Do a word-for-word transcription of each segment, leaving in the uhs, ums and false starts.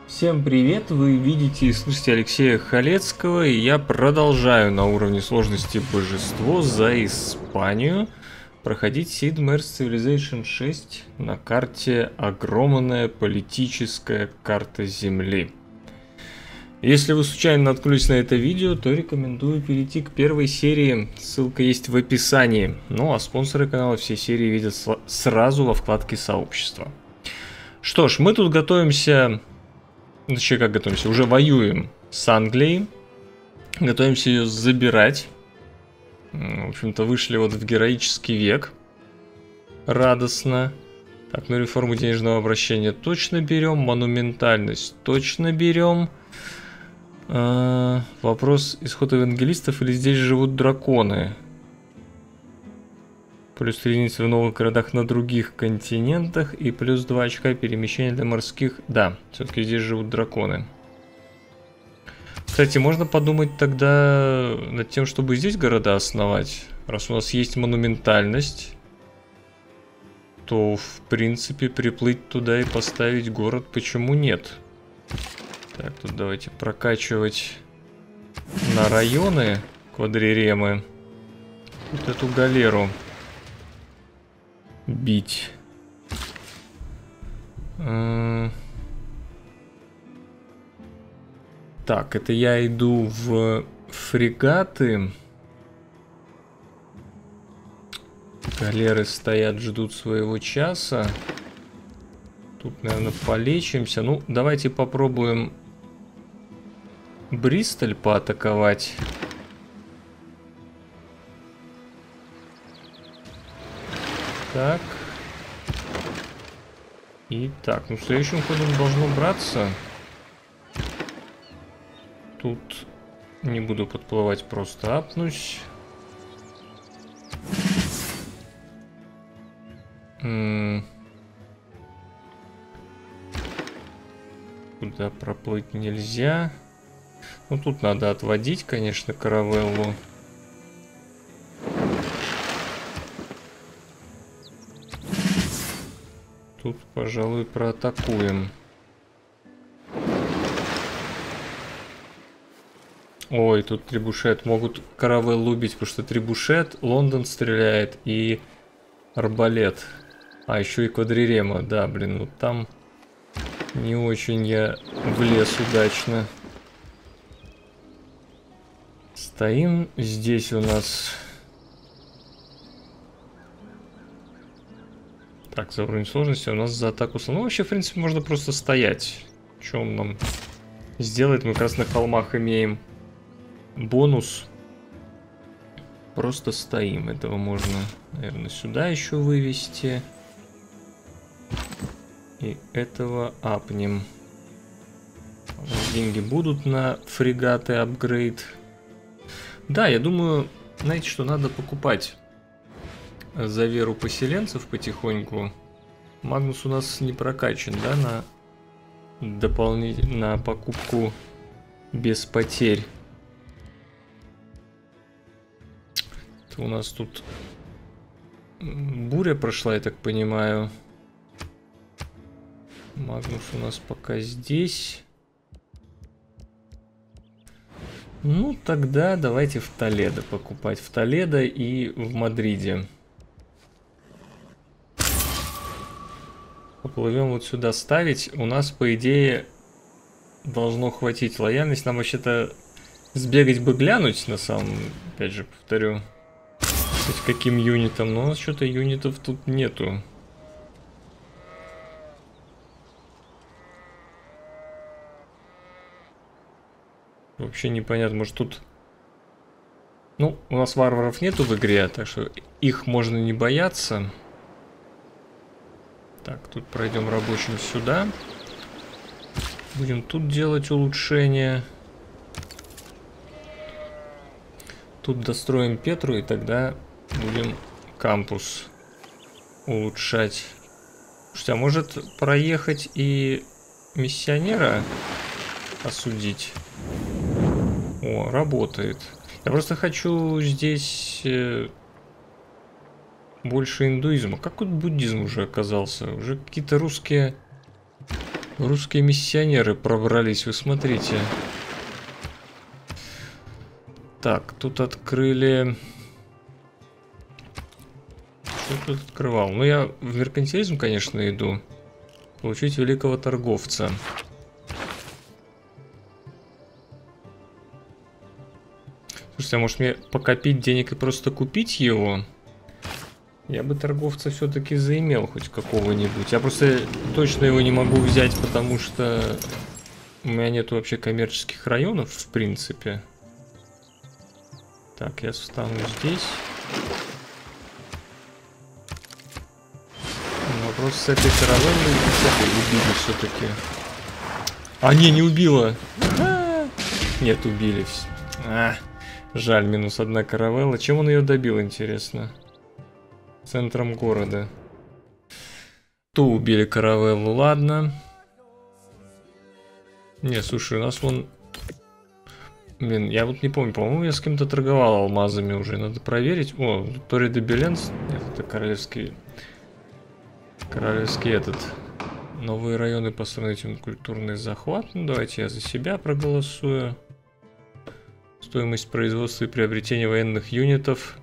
Всем привет! Вы видите и слышите Алексея Халецкого, и я продолжаю на уровне сложности Божество за Испанию проходить Sid Meier's Civilization шесть на карте огромная политическая карта Земли. Если вы случайно наткнулись на это видео, то рекомендую перейти к первой серии, ссылка есть в описании. Ну а спонсоры канала все серии видят сразу во вкладке сообщества. Что ж, мы тут готовимся... Точнее, как готовимся? Уже воюем с Англией. Готовимся ее забирать. В общем-то, вышли вот в героический век. Радостно. Так, ну реформу денежного обращения точно берем. Монументальность точно берем. А, вопрос: исход евангелистов или здесь живут драконы? Плюс три единицы в новых городах на других континентах. И плюс два очка перемещения для морских. Да, все-таки здесь живут драконы. Кстати, можно подумать тогда над тем, чтобы здесь города основать. Раз у нас есть монументальность, то в принципе приплыть туда и поставить город почему нет? Так, тут давайте прокачивать на районы квадриремы. Вот эту галеру бить. Так, это я иду в фрегаты. Галеры стоят, ждут своего часа. Тут, наверное, полечимся. Ну, давайте попробуем Бристоль поатаковать. Так. И так, ну следующим ходом должно браться. Тут не буду подплывать, просто апнусь. М-м. Куда проплыть нельзя. Ну тут надо отводить, конечно, каравеллу. Тут, пожалуй, проатакуем. Ой, тут трибушет. Могут каравеллу убить, потому что трибушет, Лондон стреляет и арбалет. А, еще и квадрирема. Да, блин, вот там не очень я влез удачно. Стоим. Здесь у нас... Так, за уровень сложности у нас за атаку... Ну, вообще, в принципе, можно просто стоять. Что он нам сделает? Мы как раз на холмах имеем бонус. Просто стоим. Этого можно, наверное, сюда еще вывести. И этого апнем. Деньги будут на фрегаты апгрейд. Да, я думаю, знаете, что надо покупать за веру поселенцев потихоньку. Магнус у нас не прокачан, да, на дополнительную, на покупку без потерь. Это у нас тут буря прошла, я так понимаю. Магнус у нас пока здесь. Ну, тогда давайте в Толедо покупать. В Толедо и в Мадриде. Поплывем вот сюда ставить. У нас, по идее, должно хватить лояльность. Нам вообще-то сбегать бы глянуть, на самом... Опять же, повторю. Хоть каким юнитом. Но у нас что-то юнитов тут нету. Вообще непонятно. Может тут... Ну, у нас варваров нету в игре, так что их можно не бояться. Так, тут пройдем рабочим сюда. Будем тут делать улучшения. Тут достроим Петру, и тогда будем кампус улучшать. Слушайте, а может проехать и миссионера осудить? О, работает. Я просто хочу здесь... больше индуизма. Как вот буддизм уже оказался? Уже какие-то русские Русские миссионеры пробрались, вы смотрите. Так, тут открыли... Что тут открывал? Ну, я в меркантилизм, конечно, иду. Получить великого торговца. Слушайте, а может мне покопить денег и просто купить его? Я бы торговца все-таки заимел хоть какого-нибудь. Я просто точно его не могу взять, потому что у меня нет вообще коммерческих районов, в принципе. Так, я встану здесь. Вопрос с этой каравеллой, с этой убили все-таки. А, не, не убила. А, нет, убили. А, жаль, минус одна каравелла. Чем он ее добил, интересно? Центром города. То убили каравеллу, ладно. Не, слушай, у нас вон... Блин, я вот не помню, по-моему, я с кем-то торговал алмазами уже. Надо проверить. О, Тори де Беленс. Нет, это королевский... Королевский этот. Новые районы построить им культурный захват. Ну, давайте я за себя проголосую. Стоимость производства и приобретения военных юнитов.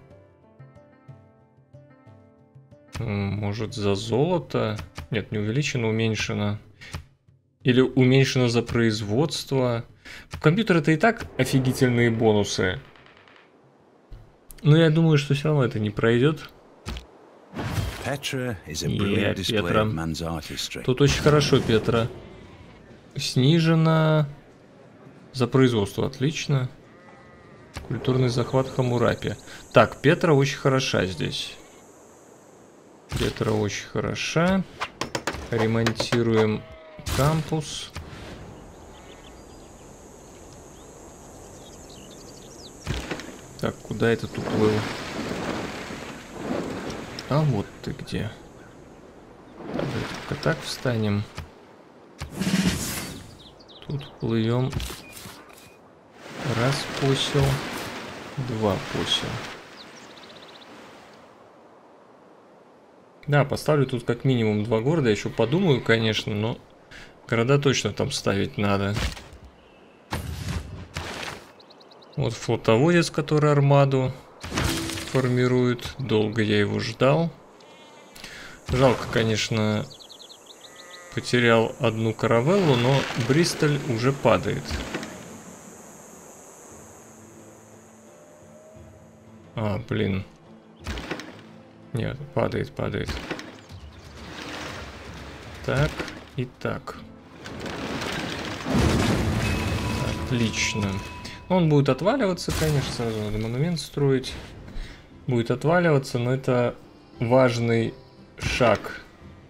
Может, за золото? Нет, не увеличено, уменьшено. Или уменьшено за производство. В компьютер это и так офигительные бонусы. Но я думаю, что все равно это не пройдет. Yeah, Петра. Тут очень хорошо, Петра. Снижено за производство, отлично. Культурный захват Хамурапи. Так, Петра очень хороша здесь. Петра очень хороша. Ремонтируем кампус. Так, куда этот уплыл? А вот ты где. Так, только так встанем. Тут плывем. Раз посел. Два посел. Да, поставлю тут как минимум два города. Я еще подумаю, конечно, но города точно там ставить надо. Вот флотоводец, который армаду формирует. Долго я его ждал. Жалко, конечно, потерял одну каравеллу, но Бристоль уже падает. А, блин. Нет, падает, падает. Так и так. Отлично. Он будет отваливаться, конечно, сразу надо монумент строить. Будет отваливаться, но это важный шаг.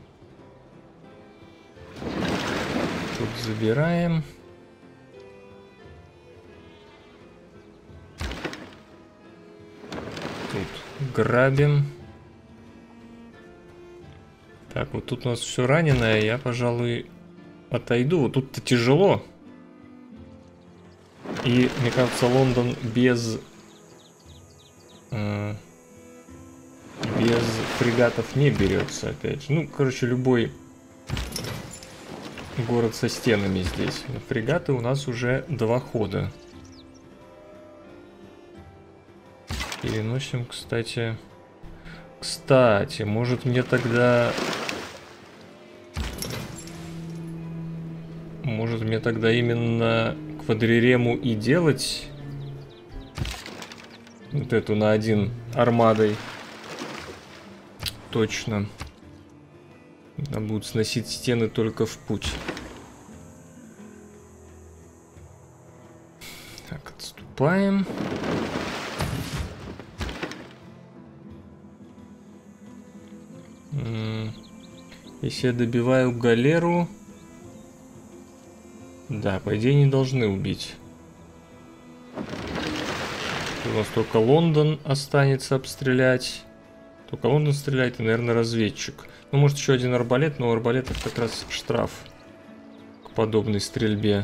Тут забираем. Тут грабим. Так, вот тут у нас все раненое. Я, пожалуй, отойду. Вот тут-то тяжело. И, мне кажется, Лондон без... Э, без фрегатов не берется, опять же. Ну, короче, любой город со стенами здесь. Но фрегаты у нас уже два хода. Переносим, кстати... Кстати, может мне тогда... Может мне тогда именно квадрирему и делать вот эту на один армадой. Точно. Она будет сносить стены только в путь. Так, отступаем. Если я добиваю галеру... Да, по идее не должны убить. У нас только Лондон останется обстрелять. Только Лондон стреляет и, наверное, разведчик. Ну, может, еще один арбалет, но у арбалетов как раз штраф к подобной стрельбе.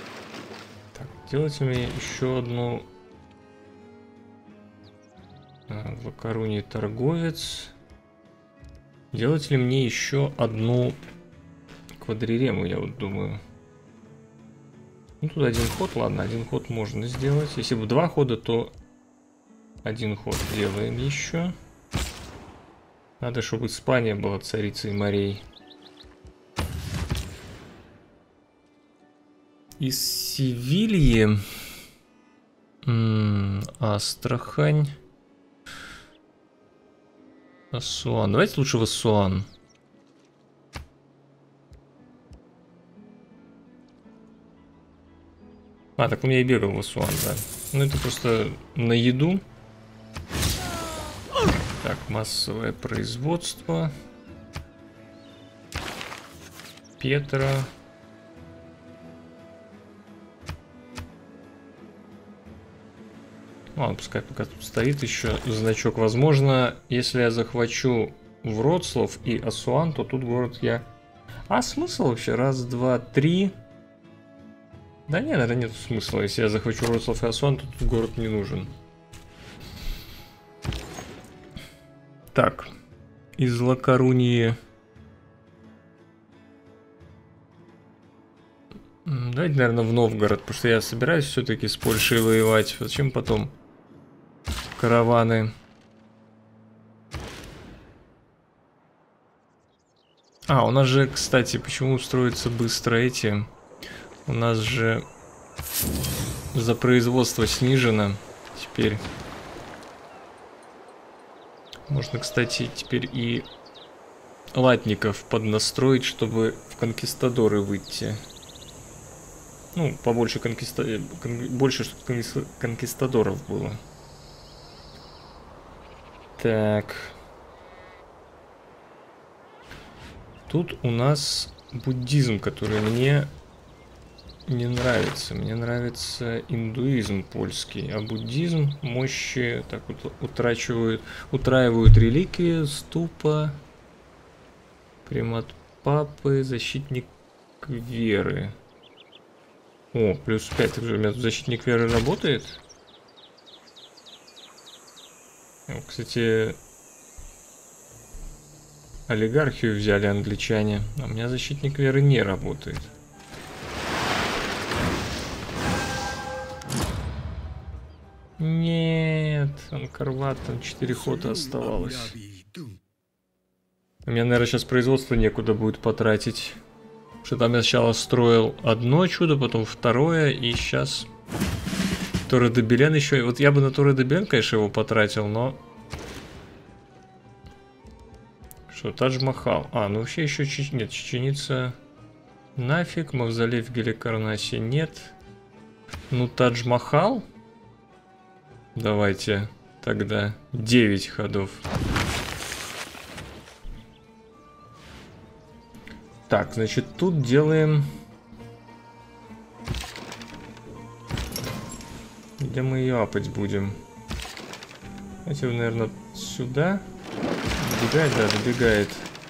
Так, делайте мне еще одну... В Лакарунии торговец. Делать ли мне еще одну квадрирему, я вот думаю. Ну, тут один ход, ладно, один ход можно сделать. Если бы два хода, то один ход делаем еще. Надо, чтобы Испания была царицей морей. Из Севильи... М-м, Астрахань... Ассуан. Давайте лучше в Ассуан. А, так он я и бегал в Ассуан, да. Ну, это просто на еду. Так, массовое производство. Петра. Ладно, пускай пока тут стоит еще значок. Возможно, если я захвачу Вроцлав и Ассуан, то тут город я... А смысл вообще? Раз, два, три. Да нет, наверное, нет смысла. Если я захвачу Вроцлав и Ассуан, то тут город не нужен. Так. Из Лакарунии... Давайте, наверное, в Новгород, потому что я собираюсь все-таки с Польшей воевать. Зачем потом караваны? А, у нас же, кстати, почему строятся быстро эти? У нас же за производство снижено теперь. Можно, кстати, теперь и латников поднастроить, чтобы в конкистадоры выйти. Ну, побольше конкиста... кон... больше, чтобы конкистадоров было. Так. Тут у нас буддизм, который мне не нравится. Мне нравится индуизм польский. А буддизм мощи так вот утрачивают, утраивают реликвии, ступа, примат папы, защитник веры. О, плюс пять. У меня тут защитник веры работает. О, кстати, олигархию взяли англичане. А у меня защитник веры не работает. Нет, Анкарват, там четыре хода оставалось. У меня, наверное, сейчас производство некуда будет потратить. Что там я сначала строил одно чудо, потом второе, и сейчас Торе де Белен еще. Вот я бы на Торе де Белен, конечно, его потратил, но... Что, Тадж-Махал. А, ну вообще еще Чеч... нет, Чеченица нафиг, мавзолей в Геликарнасе нет. Ну, Тадж-Махал? Давайте тогда девять ходов. Так, значит, тут делаем... Где мы ее апать будем? Давайте, наверное, сюда. Добегает, да, добегает.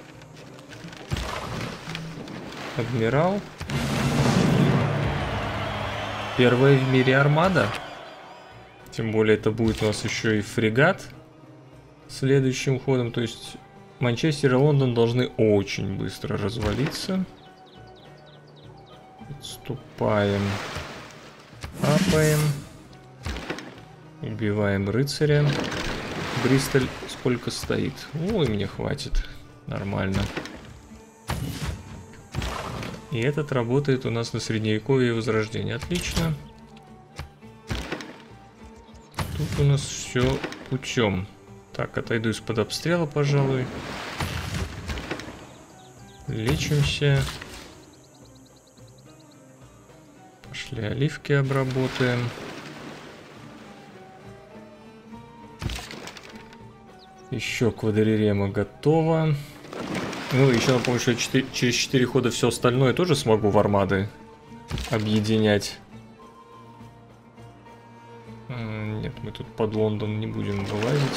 Адмирал. Первая в мире армада. Тем более это будет у нас еще и фрегат следующим ходом. То есть Манчестер и Лондон должны очень быстро развалиться. Отступаем. Апаем. Убиваем рыцаря. Бристоль сколько стоит? Ой, мне хватит. Нормально. И этот работает у нас на Средневековье и Возрождение. Отлично. Тут у нас все путем. Так, отойду из-под обстрела, пожалуй. Лечимся. Пошли оливки обработаем. Еще квадрирема готова. Ну, еще напомню, что я четыре, через четыре хода все остальное тоже смогу в армады объединять. Нет, мы тут под Лондон не будем вылазить.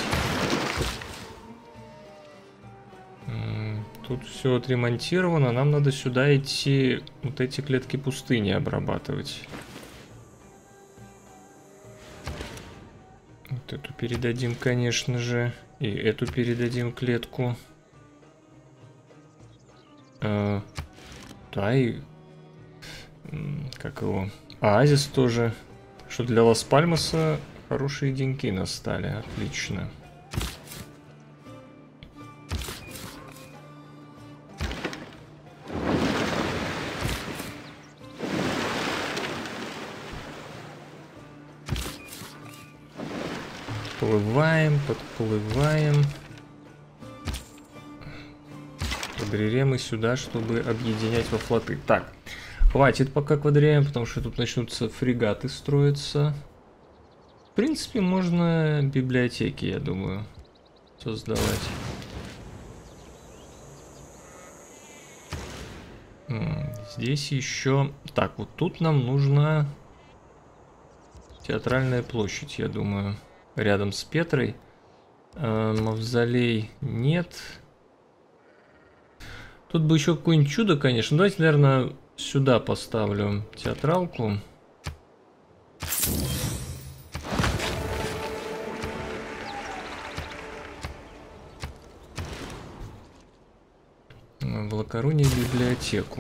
Тут все отремонтировано. Нам надо сюда идти, вот эти клетки пустыни обрабатывать. Вот эту передадим, конечно же. И эту передадим клетку. А, да, и... Как его? Оазис тоже. Что для Лас-Пальмаса хорошие деньки настали. Отлично. Подплываем, подплываем. Квадрирем и сюда, чтобы объединять во флоты. Так, хватит пока квадрирем, потому что тут начнутся фрегаты строиться. В принципе, можно библиотеки, я думаю, создавать. Здесь еще... Так, вот тут нам нужна театральная площадь, я думаю. Рядом с Петрой. А, мавзолей нет. Тут бы еще какое-нибудь чудо, конечно. Давайте, наверное, сюда поставлю театралку. В Ла-Коруне библиотеку.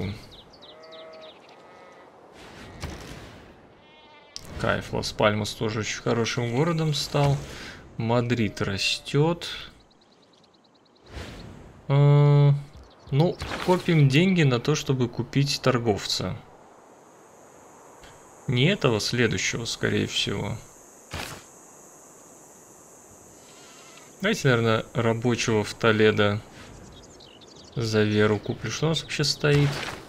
Кайф, Лас-Пальмас тоже очень хорошим городом стал. Мадрид растет. А, ну, копим деньги на то, чтобы купить торговца. Не этого, следующего, скорее всего. Давайте, наверное, рабочего в Толедо за веру куплю. Что у нас вообще стоит?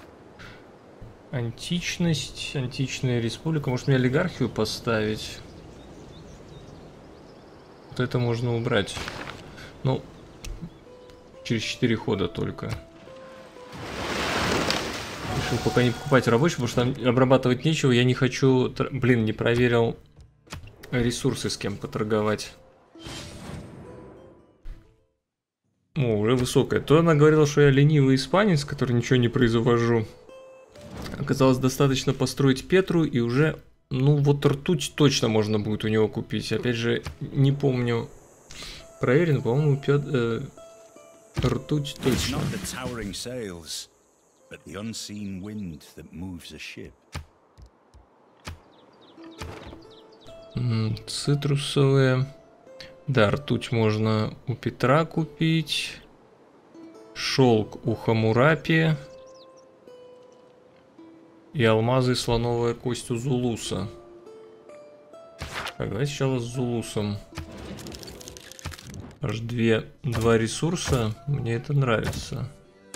Античность, античная республика. Может мне олигархию поставить? Вот это можно убрать. Ну, через четыре хода только. Решил пока не покупать рабочих, потому что там обрабатывать нечего. Я не хочу... Блин, не проверил ресурсы, с кем поторговать. О, уже высокая. То она говорила, что я ленивый испанец, который ничего не произвожу. Оказалось, достаточно построить Петру, и уже, ну вот ртуть точно можно будет у него купить. Опять же, не помню, проверен, по-моему, Пет... э, ртуть точно. Цитрусовые. Да, ртуть можно у Петра купить. Шелк у Хамурапи. И алмазы и слоновая кость у Зулуса. Так, давай сначала с Зулусом. Аж две, два ресурса. Мне это нравится.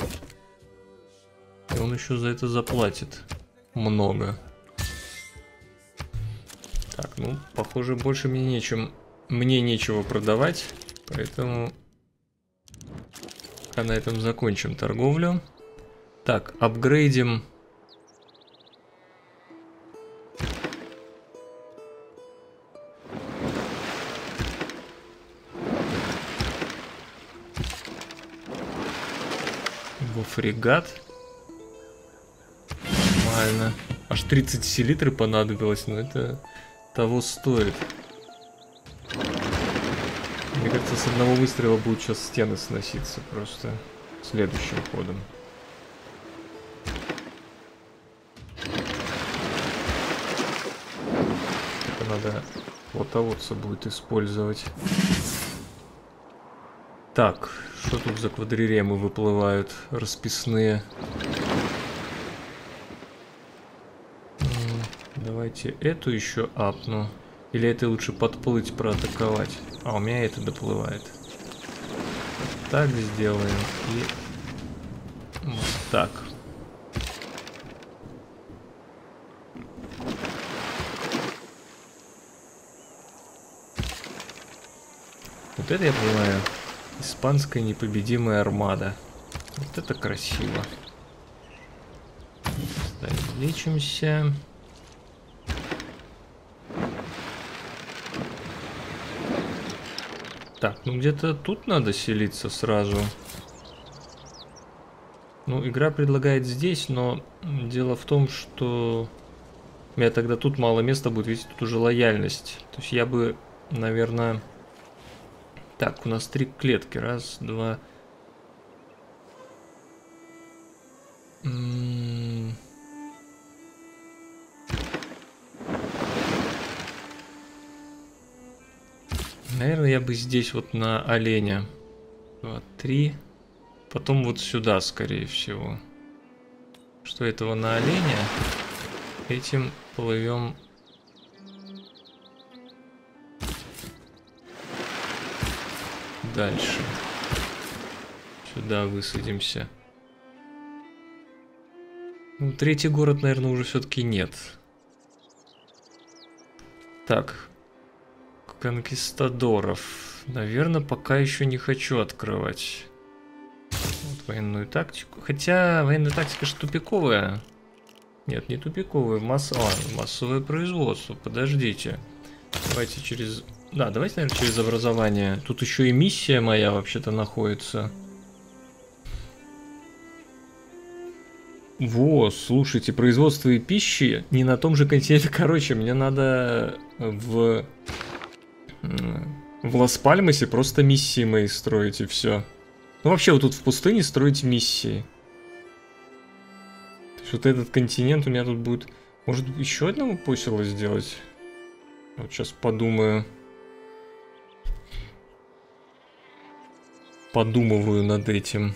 И он еще за это заплатит. Много. Так, ну, похоже, больше мне нечем. Мне нечего продавать. Поэтому на этом закончим торговлю. Так, апгрейдим. Фрегат. Нормально. Аж тридцать селитры понадобилось, но это того стоит. Мне кажется, с одного выстрела будут сейчас стены сноситься просто следующим ходом. Это надо флотоводца будет использовать. Так, что тут за квадриремы выплывают расписные? Давайте эту еще апну. Или это лучше подплыть, проатаковать? А, у меня это доплывает. Так сделаем. И вот так. Вот это я понимаю. Испанская непобедимая армада. Вот это красиво. Ставим, лечимся. Так, ну где-то тут надо селиться сразу. Ну, игра предлагает здесь, но дело в том, что у меня тогда тут мало места будет, видите, тут уже лояльность. То есть я бы наверное... Так, у нас три клетки. Раз, два... М-м- Наверное, я бы здесь вот на оленя. Два, три. Потом вот сюда, скорее всего. Что этого на оленя? Этим плывем дальше. Сюда высадимся. Ну, третий город, наверное, уже все-таки нет. Так. Конкистадоров. Наверное, пока еще не хочу открывать. Вот военную тактику. Хотя военная тактика же тупиковая. Нет, не тупиковая. Масс... А, массовое производство. Подождите. Давайте через... Да, давайте, наверное, через образование. Тут еще и миссия моя вообще-то находится. Во, слушайте, производство и пищи не на том же континенте. Короче, мне надо в... В Лас-Пальмасе просто миссии мои строить и все. Ну вообще вот тут в пустыне строить миссии. То есть вот этот континент у меня тут будет... Может еще одного посела сделать? Вот сейчас подумаю. Подумываю над этим.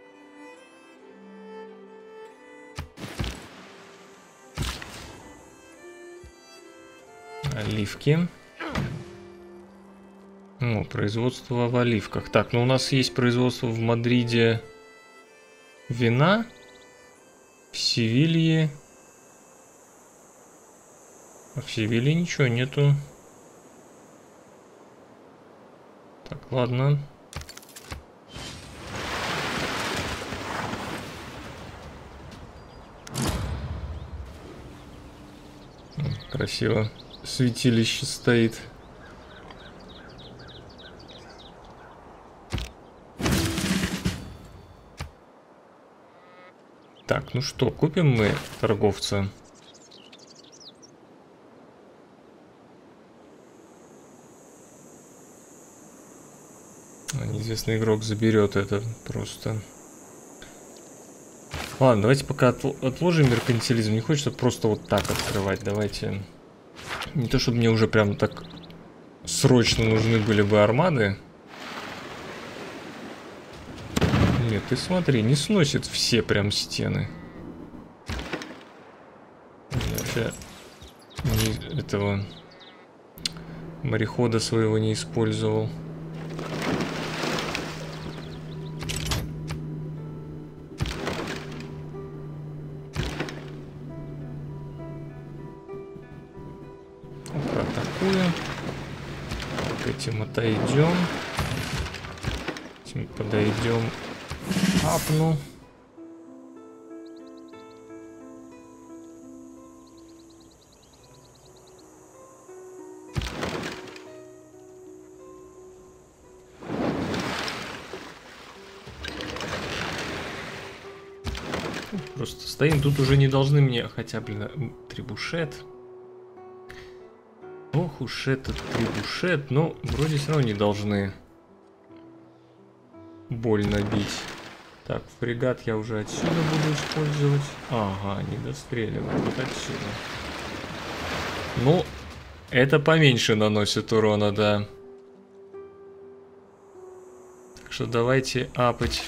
Оливки. О, производство в оливках. Так, ну у нас есть производство в Мадриде вина, в Севилье. А в Севилье ничего нету. Так, ладно. Красиво. Святилище стоит. Так, ну что, купим мы торговца? Неизвестный игрок заберет это просто. Ладно, давайте пока отложим меркантилизм. Не хочется просто вот так открывать. Давайте. Не то, чтобы мне уже прям так срочно нужны были бы армады. Нет, ты смотри, не сносит все прям стены. Я вообще не, этого морехода своего не использовал. Атакуем. К этим отойдем. Этим подойдем. Апну. Просто стоим, тут уже не должны мне, хотя, блин, трибушет. Ох уж этот трибушет, но вроде все равно не должны больно бить. Так, фрегат я уже отсюда буду использовать. Ага, не достреливает вот отсюда. Ну, это поменьше наносит урона, да. Так что давайте апать.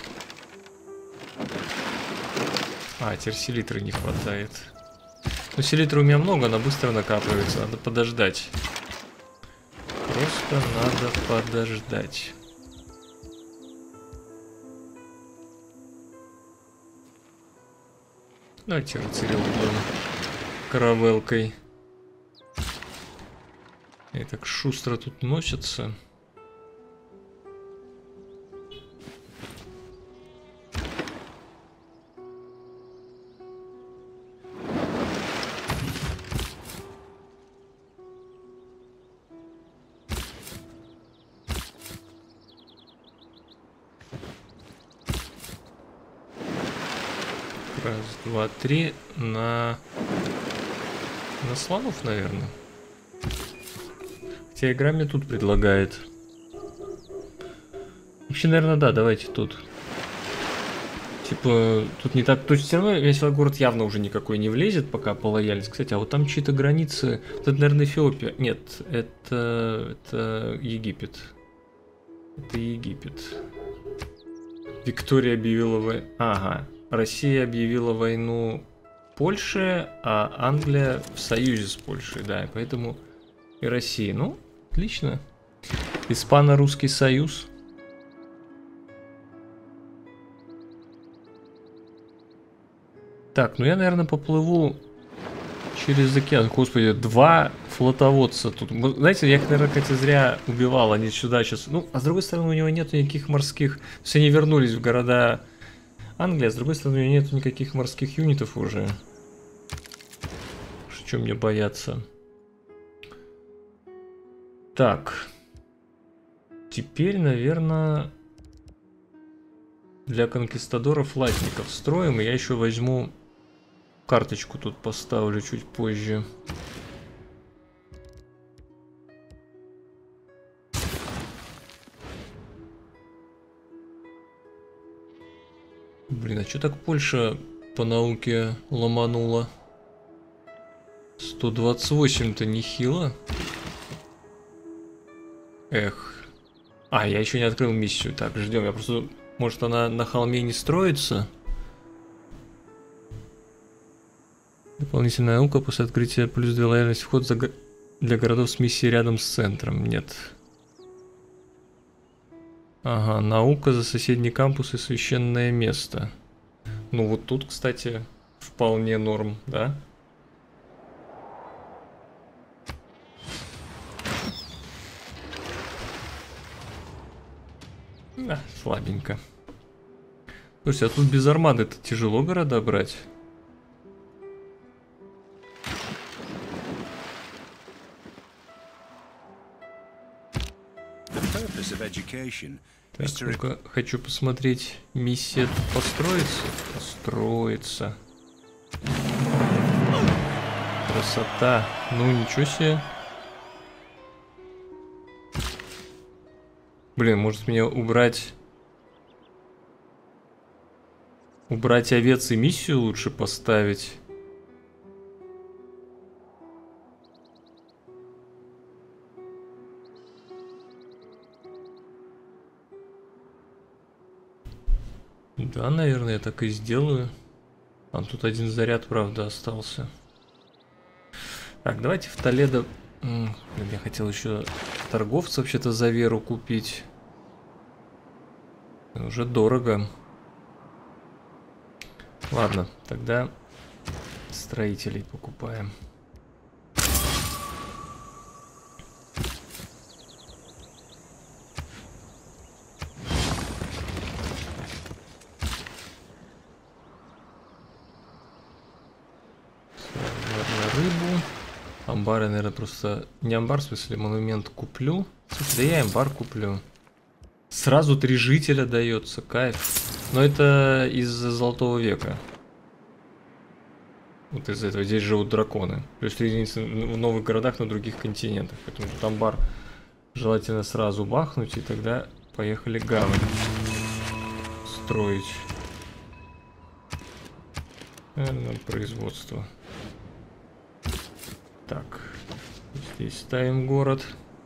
А, теперь селитры не хватает. Ну, селитры у меня много, она быстро накапливается. Надо подождать. Просто надо подождать. Давайте рыцаря убьем каравелкой. И так шустро тут носится. Раз, два, три на... На слонов, наверное. Хотя игра мне тут предлагает. Вообще, наверное, да, давайте тут. Типа, тут не так... То есть все равно весь город явно уже никакой не влезет, пока по лояльности. Кстати, а вот там чьи-то границы... Вот это, наверное, Эфиопия. Нет, это... Это Египет. Это Египет. Виктория объявила войну... Ага. Россия объявила войну Польше, а Англия в союзе с Польшей, да. Поэтому и Россия. Ну, отлично. Испано-русский союз. Так, ну я, наверное, поплыву через океан. Господи, два флотоводца тут. Знаете, я их, наверное, как-то зря убивал. Они сюда сейчас... Ну, а с другой стороны, у него нет никаких морских... То есть они вернулись в города Англии, а с другой стороны, у него нет никаких морских юнитов уже. Что мне бояться? Так. Теперь, наверное... Для конкистадоров латников строим. И я еще возьму... Карточку тут поставлю чуть позже. Блин, а что так Польша по науке ломанула? сто двадцать восемь-то нехило. Эх. А, я еще не открыл миссию. Так, ждем. Я просто... Может, она на холме не строится? Дополнительная наука после открытия плюс две лояльность. Вход за... для городов с миссией рядом с центром. Нет. Ага, наука за соседний кампус и священное место. Ну вот тут, кстати, вполне норм, да? А, слабенько. Слушайте, а тут без армады-то тяжело города брать. Так, ну-ка, хочу посмотреть, миссия построится? Построится. Красота. Ну, ничего себе. Блин, может мне убрать... Убрать овец и миссию лучше поставить? Да, наверное, я так и сделаю. А тут один заряд, правда, остался. Так, давайте в Толедо... Блин, я хотел еще торговца вообще-то за веру купить. Уже дорого. Ладно, тогда строителей покупаем. Амбары, наверное, просто... Не амбар, в смысле, монумент куплю. Слушай, да я амбар куплю. Сразу три жителя дается, кайф. Но это из Золотого века. Вот из этого. Здесь живут драконы. Плюс три единицы в новых городах на других континентах. Поэтому тут амбар желательно сразу бахнуть. И тогда поехали гавань строить. Наверное, производство. Так, здесь ставим город.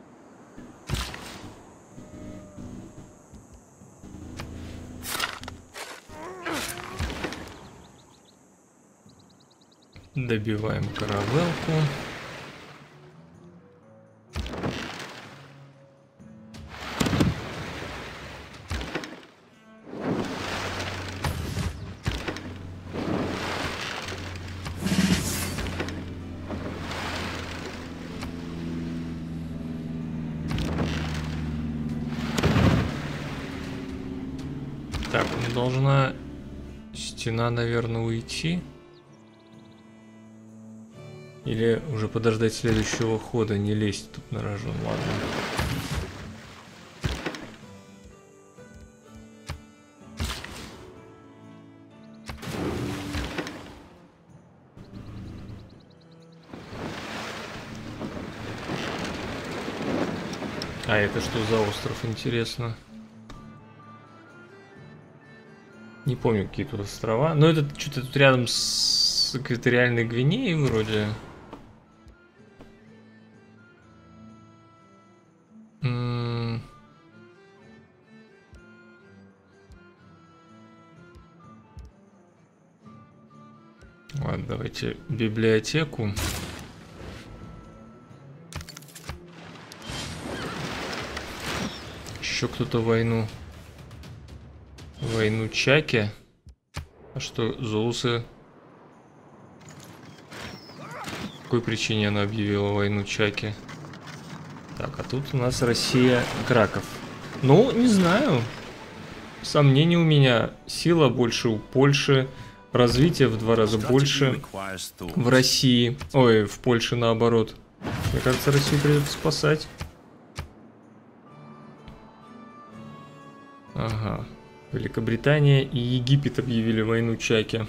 Добиваем каравелку. Так, должна стена, наверное, уйти. Или уже подождать следующего хода, не лезть тут на рожон, ладно. А это что за остров, интересно? Не помню, какие тут острова. Но это что-то тут рядом с экваториальной Гвинеей вроде. М-м- Ладно, давайте библиотеку. Еще кто-то войну. Войну Чаки. А что, зулусы? По какой причине она объявила войну Чаки? Так, а тут у нас Россия, Краков. Ну, не знаю. Сомнений у меня. Сила больше у Польши. Развитие в два раза больше в России. Ой, в Польше наоборот. Мне кажется, Россию придется спасать. Ага. Великобритания и Египет объявили войну Чаки.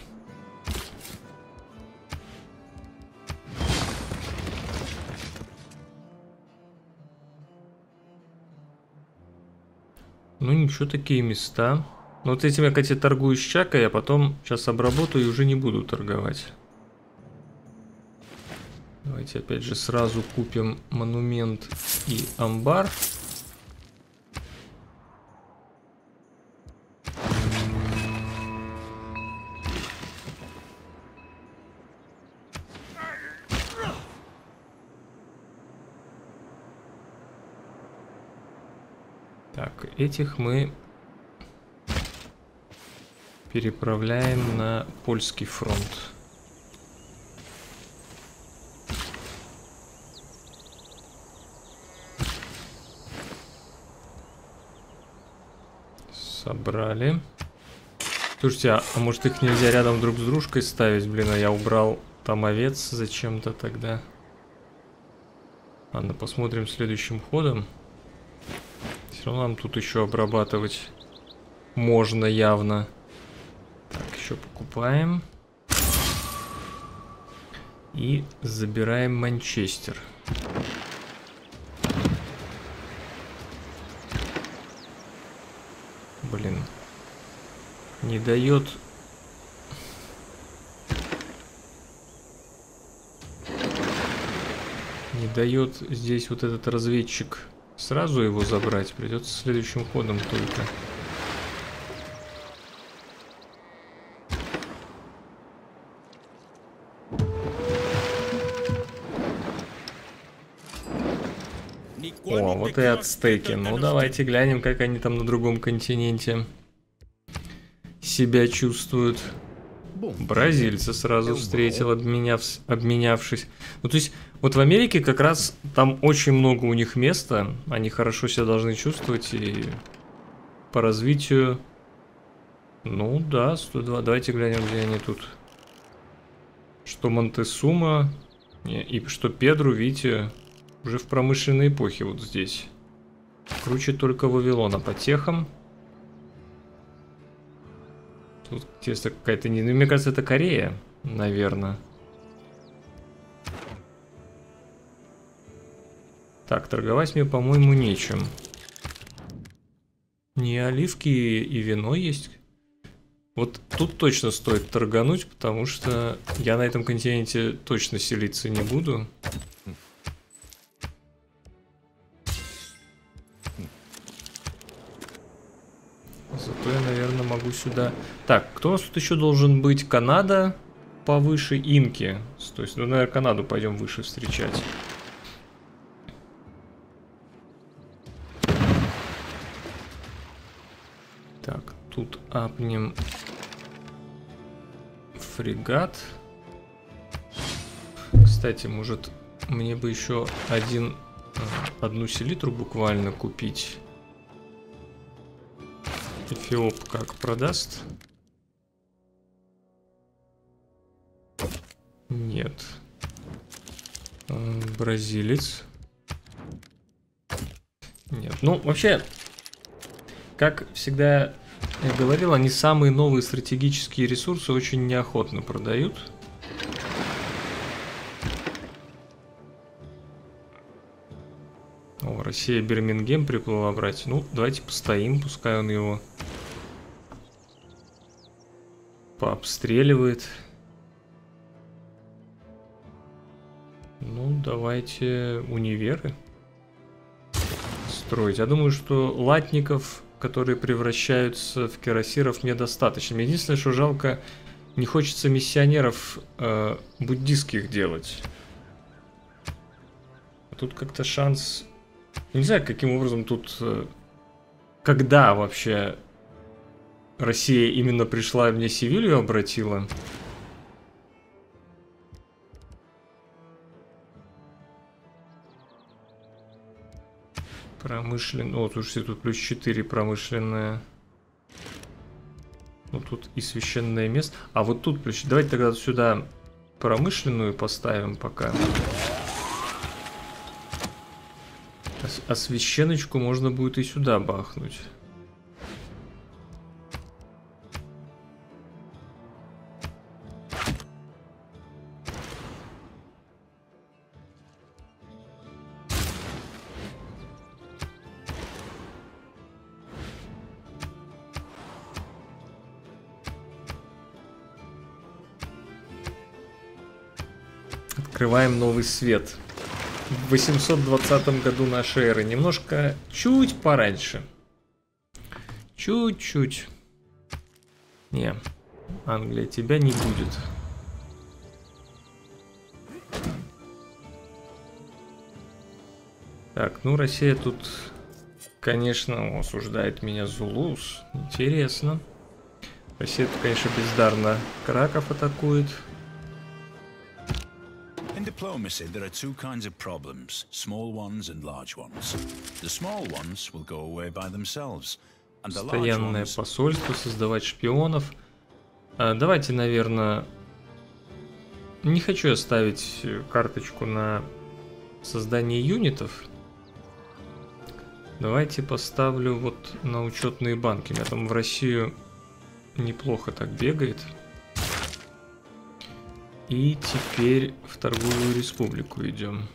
Ну ничего, такие места. Ну вот этим я, кстати, торгую с Чакой, а потом сейчас обработаю и уже не буду торговать. Давайте опять же сразу купим монумент и амбар. Так, этих мы переправляем на польский фронт. Собрали. Слушайте, а, а может их нельзя рядом друг с дружкой ставить? Блин, а я убрал там овец зачем-то тогда. Ладно, посмотрим следующим ходом. Все равно нам тут еще обрабатывать можно явно. Так, еще покупаем. И забираем Манчестер. Блин. Не дает... Не дает здесь вот этот разведчик сразу его забрать. Придется следующим ходом только. О, вот и ацтеки. Ну, давайте глянем, как они там на другом континенте себя чувствуют. Бразильца сразу встретил, обменяв, обменявшись. Ну, то есть, вот в Америке как раз там очень много у них места. Они хорошо себя должны чувствовать. И по развитию... Ну, да, сто два. Давайте глянем, где они тут. Что Монтесума и что Педру, видите... Уже в промышленной эпохе вот здесь. Круче только Вавилона по техам. Тут, интересно, какая-то... Не... Мне кажется, это Корея, наверное. Так, торговать мне, по-моему, нечем. Не оливки и вино есть. Вот тут точно стоит торгануть, потому что я на этом континенте точно селиться не буду. Зато я, наверное, могу сюда... Так, кто у нас тут еще должен быть? Канада повыше, инки. То есть, ну, наверное, Канаду пойдем выше встречать. Так, тут апнем фрегат. Кстати, может, мне бы еще один, одну селитру буквально купить. Эфиоп как продаст? Нет. Бразилец. Нет. Ну, вообще, как всегда я говорил, они самые новые стратегические ресурсы очень неохотно продают. О, Россия Бирмингем приплыла брать. Ну, давайте постоим, пускай он его пообстреливает. Ну, давайте универы строить. Я думаю, что латников, которые превращаются в кирасиров, недостаточно. Единственное, что жалко, не хочется миссионеров э, буддистских делать. А тут как-то шанс... Не знаю, каким образом тут... Э, когда вообще Россия именно пришла и мне Севилью обратила? Промышленная. О, слушайте, тут плюс четыре промышленная. Ну, тут и священное место. А вот тут плюс... Давайте тогда сюда промышленную поставим пока. А священочку можно будет и сюда бахнуть. Открываем новый свет. В восемьсот двадцатом году нашей эры. Немножко, чуть пораньше. Чуть-чуть. Не, Англия, тебя не будет. Так, ну Россия тут, конечно, осуждает меня Зулус. Интересно. Россия тут, конечно, бездарно Краков атакует. In diplomacy, there are two kinds of problems, small ones and large ones. The small ones will go away by themselves, and the large Постоянное ones... посольство, создавать шпионов. А, давайте, наверное... Не хочу оставить карточку на создание юнитов. Давайте поставлю вот на учетные банки. У меня там в Россию неплохо так бегает. И теперь в торговую республику идем.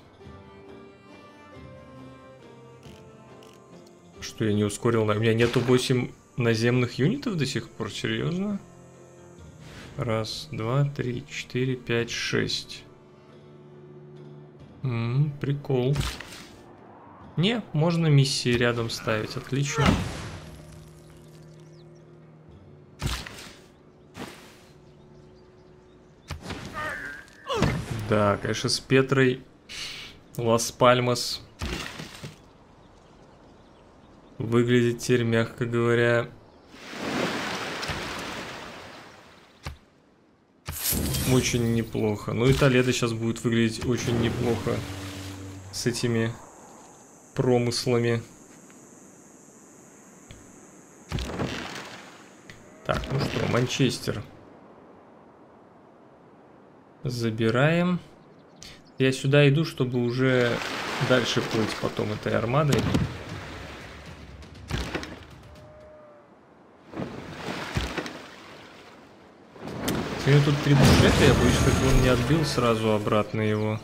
Что я не ускорил? У меня нету восемь наземных юнитов до сих пор? Серьезно? Раз, два, три, четыре, пять, шесть. М-м, прикол. Не, можно миссии рядом ставить. Отлично. Да, конечно, с Петрой Лас-Пальмас выглядит теперь, мягко говоря, очень неплохо. Ну и Толедо сейчас будет выглядеть очень неплохо с этими промыслами. Так, ну что, Манчестер. Забираем. Я сюда иду, чтобы уже дальше плыть потом этой армадой. Сегодня тут три бушета, я боюсь, как он не отбил сразу обратно его.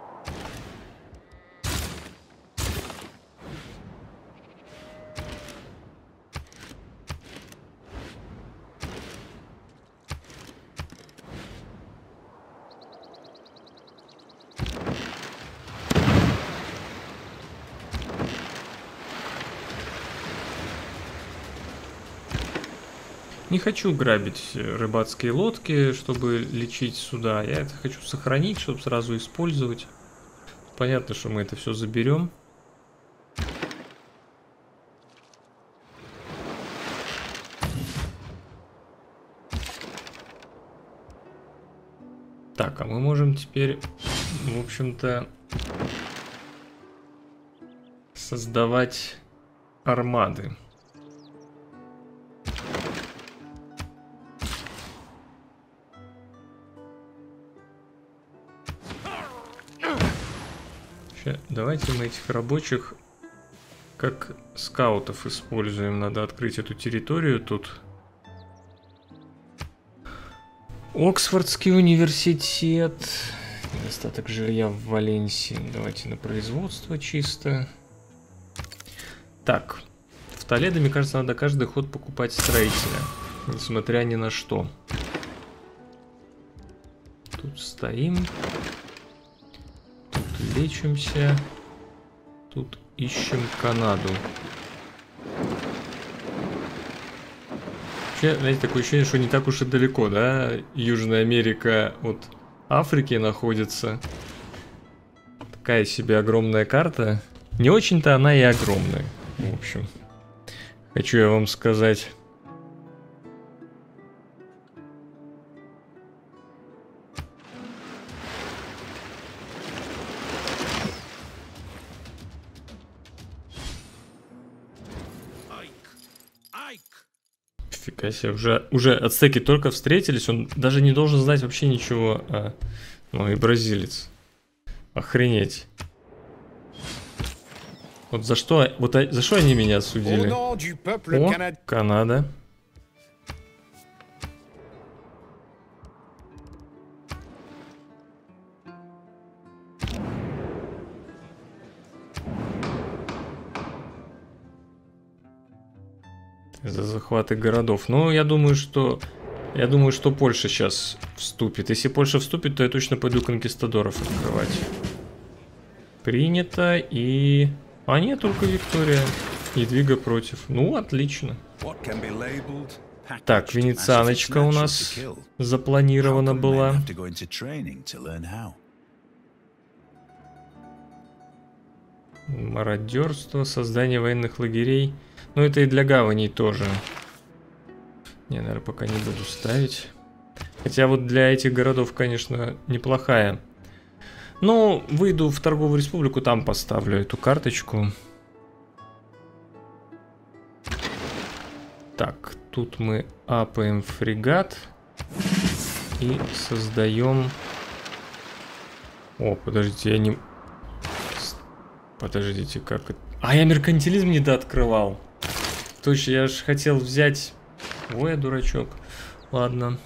Не хочу грабить рыбацкие лодки, чтобы лечить суда. Я это хочу сохранить, чтобы сразу использовать. Понятно, что мы это все заберем. Так, а мы можем теперь, в общем-то, создавать армады. Давайте мы этих рабочих как скаутов используем. Надо открыть эту территорию тут. Оксфордский университет. Недостаток жилья в Валенсии. Давайте на производство чисто. Так, в Толедо, мне кажется, надо каждый ход покупать строителя, несмотря ни на что. Тут стоим. Тут лечимся. Тут ищем Канаду. Вообще, знаете, такое ощущение, что не так уж и далеко, да? Южная Америка от Африки находится. Такая себе огромная карта. Не очень-то она и огромная. В общем, хочу я вам сказать. Фига себе, уже, уже ацтеки только встретились, он даже не должен знать вообще ничего. А, ну и бразилец. Охренеть. Вот за что, вот за что они меня осудили? О, Канада. За захваты городов. Ну, я думаю, что... Я думаю, что Польша сейчас вступит. Если Польша вступит, то я точно пойду конкистадоров открывать. Принято. И... А нет, только Виктория. Едвига против. Ну, отлично. Так, венецианочка у нас запланирована была. Мародерство, создание военных лагерей. Ну, это и для гаваней тоже. Не, наверное, пока не буду ставить. Хотя вот для этих городов, конечно, неплохая. Ну, выйду в торговую республику, там поставлю эту карточку. Так, тут мы апаем фрегат. И создаем... О, подождите, я не... Подождите, как это... А, я меркантилизм не дооткрывал. Точно, я же хотел взять... Ой, я дурачок. Ладно.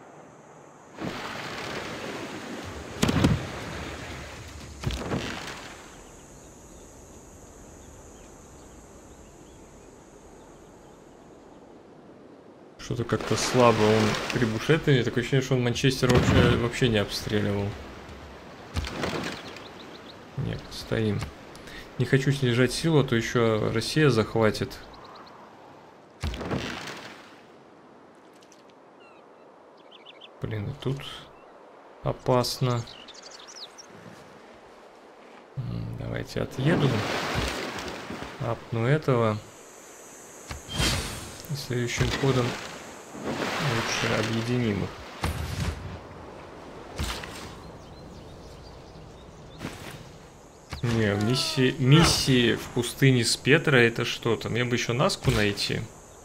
Что-то как-то слабо он трибушетами. Такое ощущение, что он Манчестер вообще, вообще не обстреливал. Нет, стоим. Не хочу снижать силу, а то еще Россия захватит. Блин, и тут опасно. Давайте отъеду. Апну этого. И следующим ходом лучше объединим их. Не, миссии, миссии в пустыне с Петра это что-то. Мне бы еще Наску найти.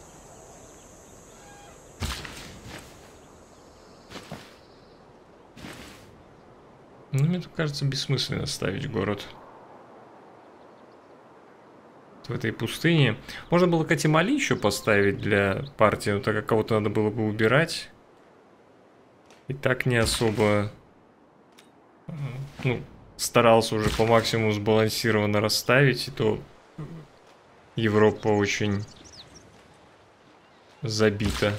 Ну, мне кажется, бессмысленно ставить город в этой пустыне. Можно было Катимали еще поставить для партии, но так как кого-то надо было бы убирать. И так не особо... Ну, старался уже по максимуму сбалансированно расставить, и то Европа очень забита.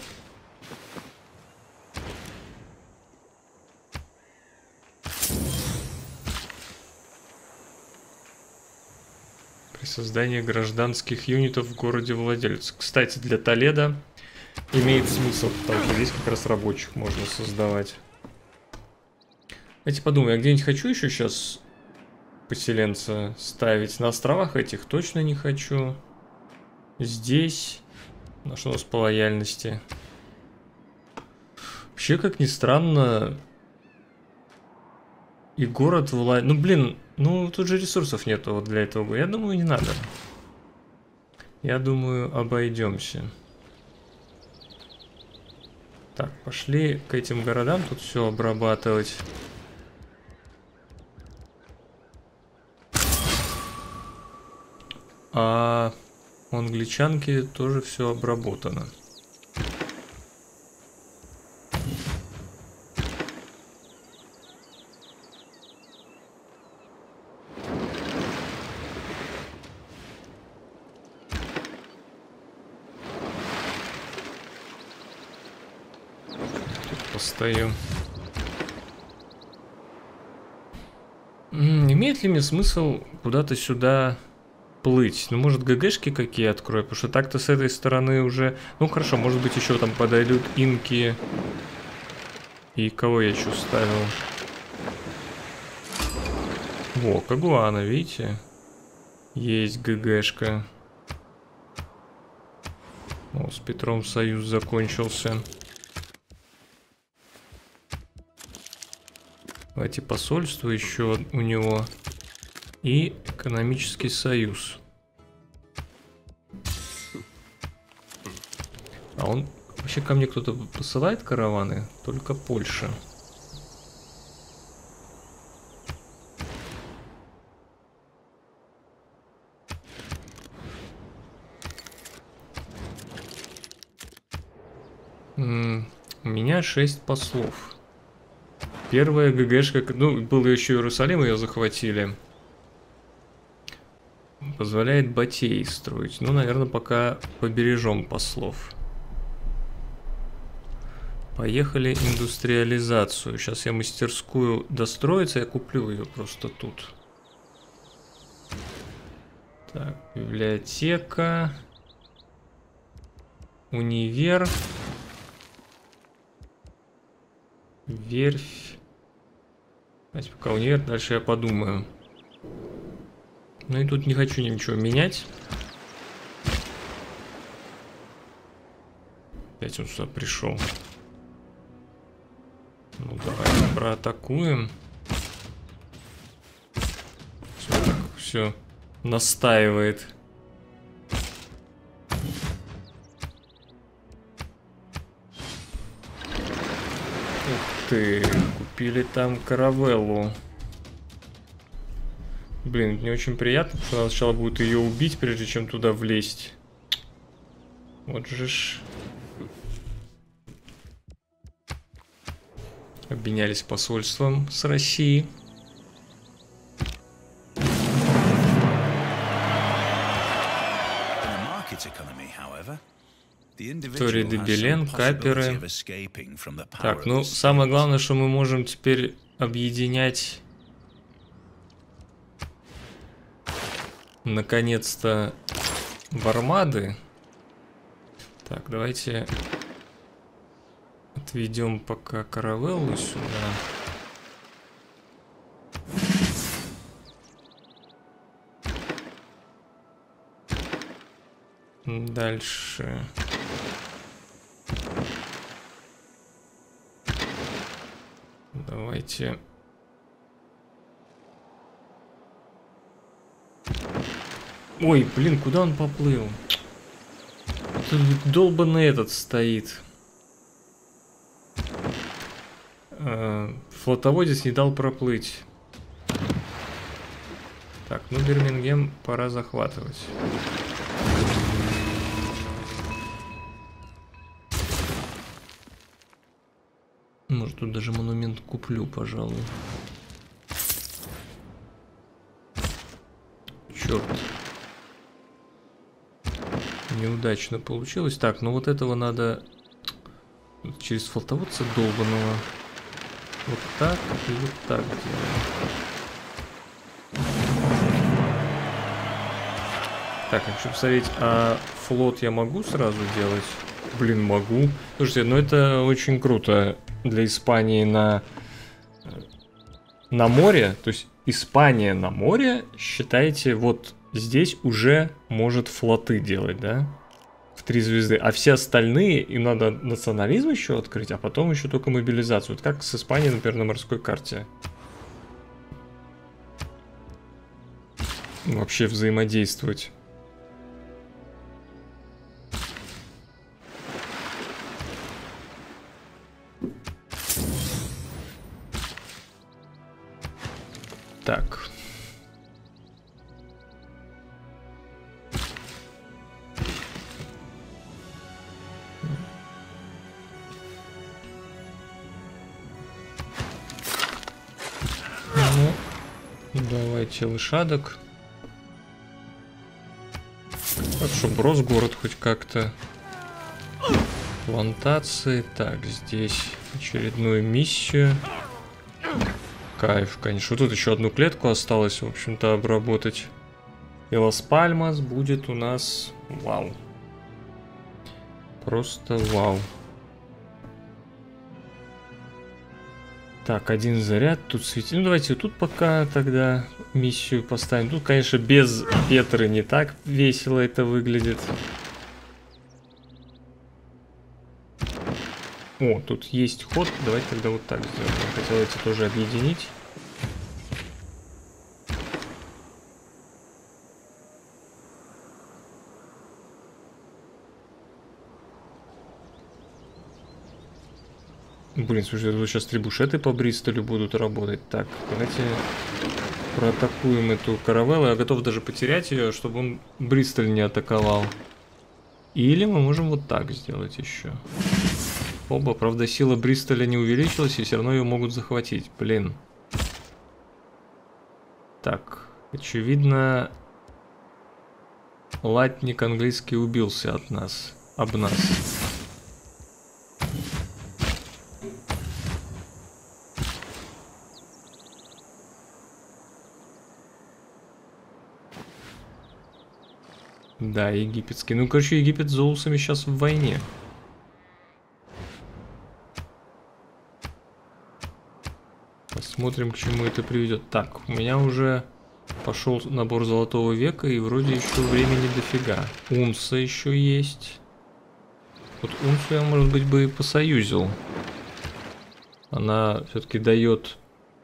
При создании гражданских юнитов в городе владельца. Кстати, для Толедо имеет смысл, потому что здесь как раз рабочих можно создавать. Давайте подумаем, я где-нибудь хочу еще сейчас поселенца ставить. На островах этих точно не хочу. Здесь. На что у нас по лояльности? Вообще, как ни странно, и город вла... Ну, блин, ну тут же ресурсов нету вот для этого. Я думаю, не надо. Я думаю, обойдемся. Так, пошли к этим городам тут все обрабатывать. А у англичанки тоже все обработано. постою. М-м, имеет ли мне смысл куда-то сюда плыть? Ну, может, ГГшки какие открою? Потому что так-то с этой стороны уже... Ну, хорошо, может быть, еще там подойдут инки. И кого я еще ставил? Во, Кагуана, видите? Есть ГГшка. О, с Петром союз закончился. Давайте посольство еще у него. И экономический союз. А он... Вообще ко мне кто-то посылает караваны? Только Польша. М-м, у меня шесть послов. Первая ГГшка, ну, был еще Иерусалим, ее захватили. Позволяет Батей строить. Ну, наверное, пока побережем послов. Поехали индустриализацию. Сейчас я мастерскую достроиться, я куплю ее просто тут. Так, библиотека. Универ. Верфь. Давайте пока универ, дальше я подумаю. Ну и тут не хочу ничего менять. Опять он сюда пришел. Ну давай проатакуем. Все, так, все настаивает. Ух ты, купили там каравеллу. Блин, мне очень приятно, потому что сначала будет ее убить, прежде чем туда влезть. Вот же ж. Обменялись посольством с Россией. Тори де Белен, каперы. Так, ну самое главное, что мы можем теперь объединять наконец-то в армады. Так, давайте отведем пока каравеллу сюда. Дальше. Давайте. Ой, блин, куда он поплыл? Тут долбанный этот стоит. Флотоводец не дал проплыть. Так, ну Бирмингем пора захватывать. Может, тут даже монумент куплю, пожалуй. Черт. Неудачно получилось. Так, ну вот этого надо через флотоводца долбаного. Вот так и вот так делаем. Так, я хочу посмотреть, а флот я могу сразу делать? Блин, могу. Слушайте, ну это очень круто для Испании на, на море. То есть Испания на море, считайте, вот здесь уже может флоты делать, да? В три звезды. А все остальные, им надо национализм еще открыть, а потом еще только мобилизацию. Вот как с Испанией, например, на морской карте. Вообще взаимодействовать. Так. Ну, давайте лошадок. Так, чтобы рос город хоть как-то. плантации. Так, здесь очередную миссию. Кайф, конечно. Тут еще одну клетку осталось, в общем-то, обработать. И Лас-Пальмас будет у нас... Вау. Просто вау. Так, один заряд. Тут светит. Ну, давайте тут пока тогда миссию поставим. Тут, конечно, без Петры не так весело это выглядит. О, тут есть ход. Давайте тогда вот так сделаем. Я хотел эти тоже объединить. Блин, слушай, тут сейчас трибушеты по Бристолю будут работать. Так, давайте проатакуем эту каравеллу. Я готов даже потерять ее, чтобы он Бристоль не атаковал. Или мы можем вот так сделать еще. Оба, правда, сила Бристоля не увеличилась, и все равно ее могут захватить. Блин. Так, очевидно, латник английский убился от нас, об нас. Да, египетский. Ну, короче, Египет с зоусами сейчас в войне. Посмотрим, к чему это приведет. Так, у меня уже пошел набор золотого века, и вроде еще времени дофига. Унса еще есть. Вот унсу я, может быть, бы и посоюзил. Она все-таки дает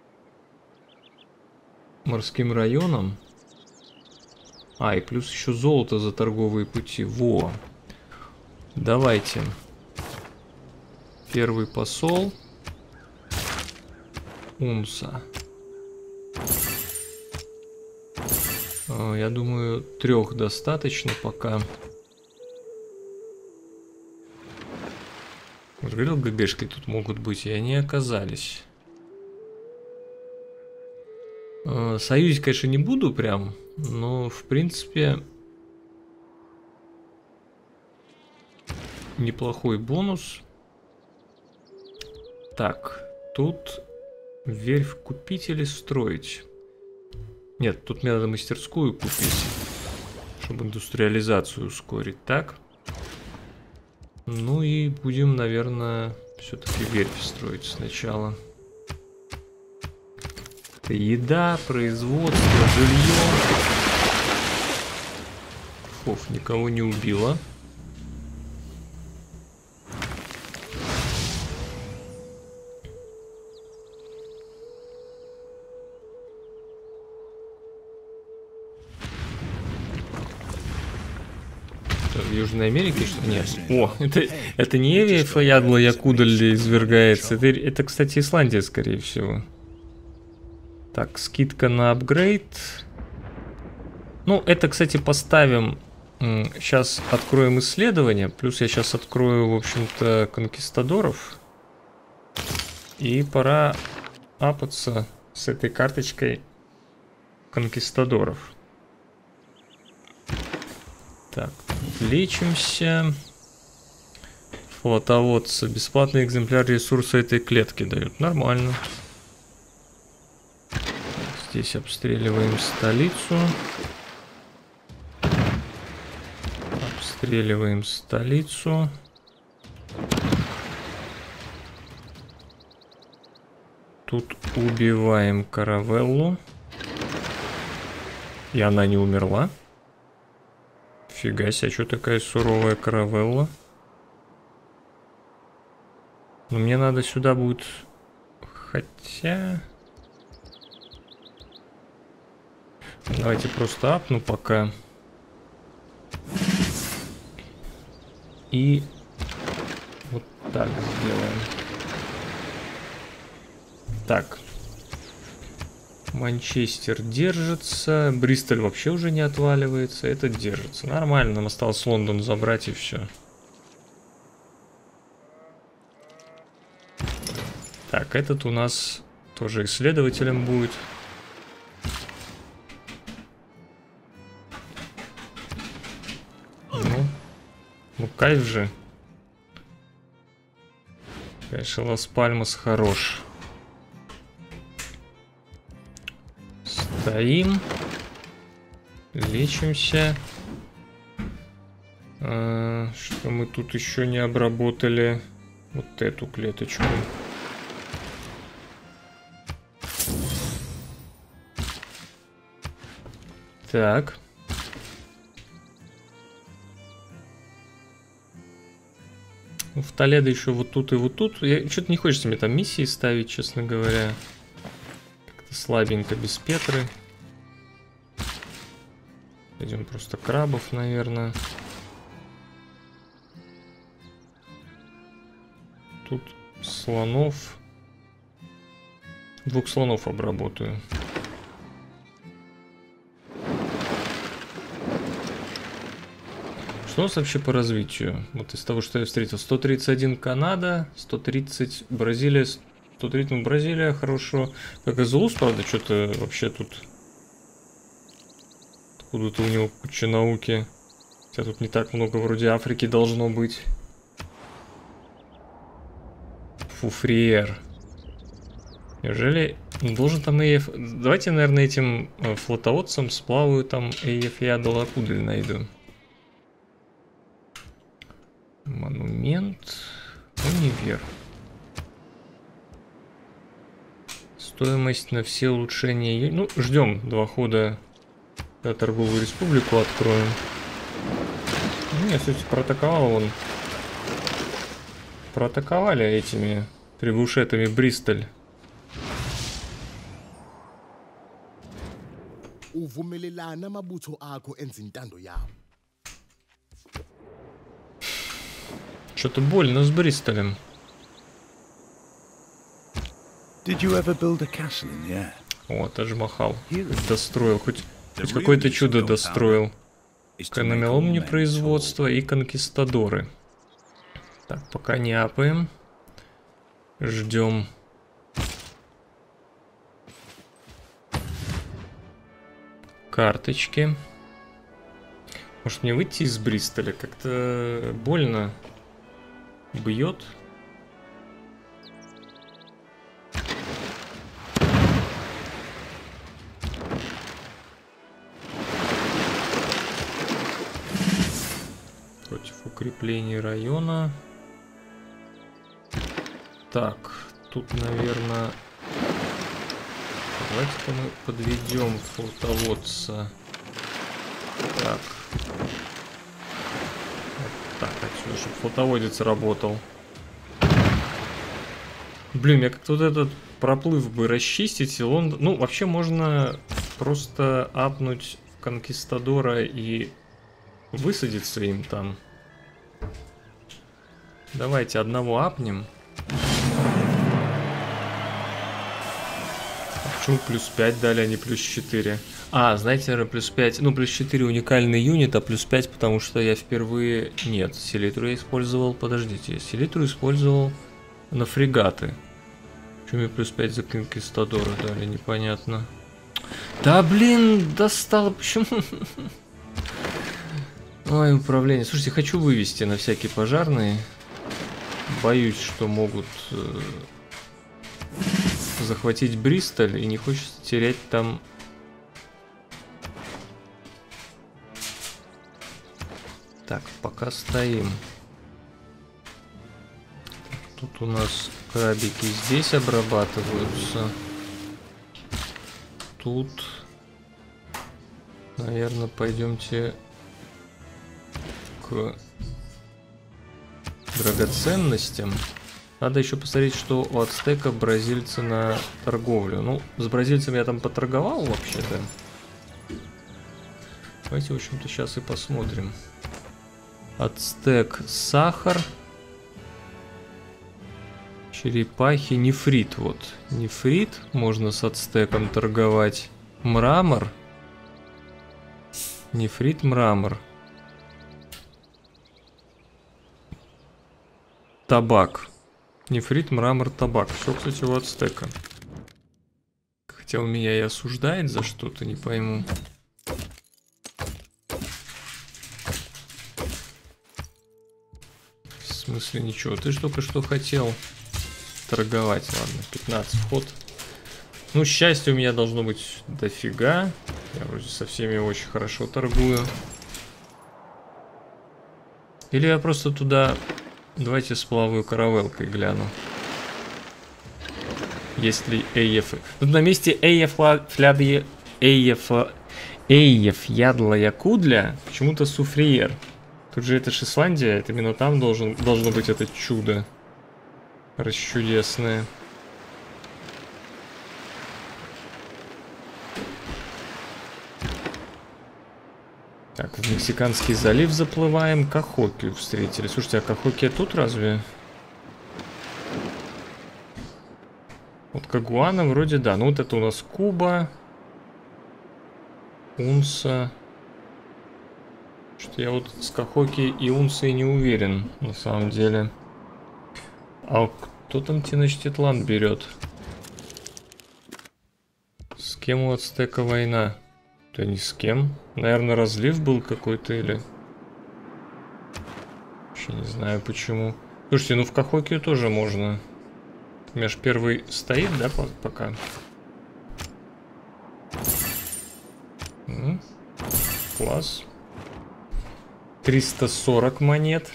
морским районам. А, и плюс еще золото за торговые пути. Во. Давайте. Первый посол. Унса. Я думаю, трех достаточно пока. Вот говорил, ГГшки тут могут быть, и они оказались. Союзить, конечно, не буду прям, но в принципе неплохой бонус. Так, тут верфь купить или строить? Нет, тут мне надо мастерскую купить, чтобы индустриализацию ускорить. Так. Ну и будем, наверное, все-таки верфь строить сначала. Еда, производство, жилье. Фоф, никого не убило. В Южной Америке что? Нет. О, это, это не Эвия Фаядла Якудалли извергается. Это, это, кстати, Исландия, скорее всего. Так, скидка на апгрейд. Ну, это, кстати, поставим. Сейчас откроем исследование. Плюс я сейчас открою, в общем-то, конкистадоров. И пора апаться с этой карточкой конкистадоров. Так, лечимся. Флотоводцы. Бесплатный экземпляр ресурса этой клетки дают. Нормально. Здесь обстреливаем столицу. Обстреливаем столицу. Тут убиваем каравеллу. И она не умерла. Фига себе, что такая суровая каравелла. Но мне надо сюда будет... Хотя... Давайте просто апну пока. И вот так сделаем. Так. Манчестер держится. Бристоль вообще уже не отваливается. Этот держится. Нормально. Нам осталось Лондон забрать и все. Так, этот у нас тоже исследователем будет. Ну, ну кайф же. Конечно, Лас-Пальмас хорош. Стоим. Лечимся. А, что мы тут еще не обработали? Вот эту клеточку. Так. В Толедо еще вот тут и вот тут. Что-то не хочется мне там миссии ставить, честно говоря. Как-то слабенько без Петры. Пойдем просто крабов, наверное. Тут слонов. Двух слонов обработаю. Что у нас вообще по развитию? Вот из того, что я встретил. сто тридцать один Канада, сто тридцать Бразилия, сто тридцать Бразилия, хорошо. Как и Зулус, правда, что-то вообще тут... Откуда-то у него куча науки. Хотя тут не так много вроде Африки должно быть. Фуфриер. Неужели должен там эй эф... Давайте, наверное, этим флотоводцам сплаваю там эй эф я Долакудель найду. Монумент. Универ. Стоимость на все улучшения. Ну, ждем два хода. Когда торговую республику откроем. Не, суть проатаковал он. Проатаковали этими трибушетами Бристоль. Что-то больно с Бристолем. Did you ever build a castle in the air? О, Тадж-Махал. Достроил. Хоть, хоть какое-то чудо достроил. Каменоломни производства и конкистадоры. Так, пока не апаем. Ждем. Карточки. Может мне выйти из Бристоля? Как-то больно бьет. Против укреплений района. Так, тут, наверное... Давайте-ка мы подведем флотоводца. Так. Вот так, отсюда, чтобы флотоводец работал. Блин, я как-то вот этот проплыв бы расчистить, и Лондон... Ну, вообще можно просто апнуть конкистадора и высадиться им там. Давайте одного апнем. Почему плюс пять дали, а не плюс четыре? А, знаете, наверное, плюс пять. Ну, плюс четыре уникальный юнит, а плюс пять, потому что я впервые... Нет, селитру я использовал... Подождите, я селитру использовал на фрегаты. Почему мне плюс пять за конкистадора дали, непонятно. Да, блин, достало, почему... Ой, управление. Слушайте, хочу вывести на всякие пожарные. Боюсь, что могут... захватить Бристоль, и не хочется терять там... Так, пока стоим. Тут у нас крабики здесь обрабатываются. Тут... Наверное, пойдемте к драгоценностям. Надо еще посмотреть, что у ацтеков бразильцы на торговлю. Ну, с бразильцами я там поторговал вообще-то. Давайте, в общем-то, сейчас и посмотрим. Ацтек, сахар. Черепахи, нефрит. Вот, нефрит. Можно с ацтеком торговать. Мрамор. Нефрит, мрамор. Табак. Нефрит, мрамор, табак. Все, кстати, у ацтека. Хотя он меня и осуждает за что-то, не пойму. В смысле ничего. Ты же только что хотел торговать. Ладно, пятнадцать вход. Ну, счастья у меня должно быть дофига. Я вроде со всеми очень хорошо торгую. Или я просто туда... Давайте сплаваю каравелкой гляну. Есть ли Эйеф... Тут на месте Эйеф... Флядье... Эйеф... Эйеф Ядлая Кудля почему-то Суфриер. Тут же это ж Исландия, это именно там должен, должно быть это чудо. Расчудесное. Так, в Мексиканский залив заплываем. Кахокию встретили. Слушайте, а Кахокия тут разве? Вот Кагуана вроде да. Ну вот это у нас Куба. Унса. Что я вот с Кахоки и Унсой не уверен, на самом деле. А кто там Теночтитлан берет? С кем у Ацтека война? Да ни с кем. Наверное, разлив был какой-то или... Вообще не знаю почему. Слушайте, ну в Кахокию тоже можно. Меж первый стоит, да, пока? М-м. Класс. триста сорок монет.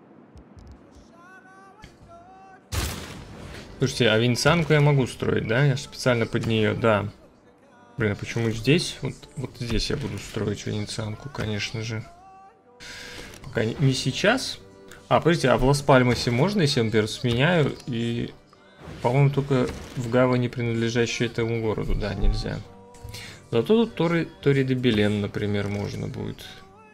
Слушайте, а венецианку я могу строить, да? Я специально под нее, да. Блин, а почему здесь? Вот, вот здесь я буду строить венецианку, конечно же. Пока не, не сейчас. А, подождите, а в Лас-Пальмасе можно, если я, например, сменяю? И, по-моему, только в гавани, принадлежащей этому городу, да, нельзя. Зато тут Тори, Тори де Белен, например, можно будет.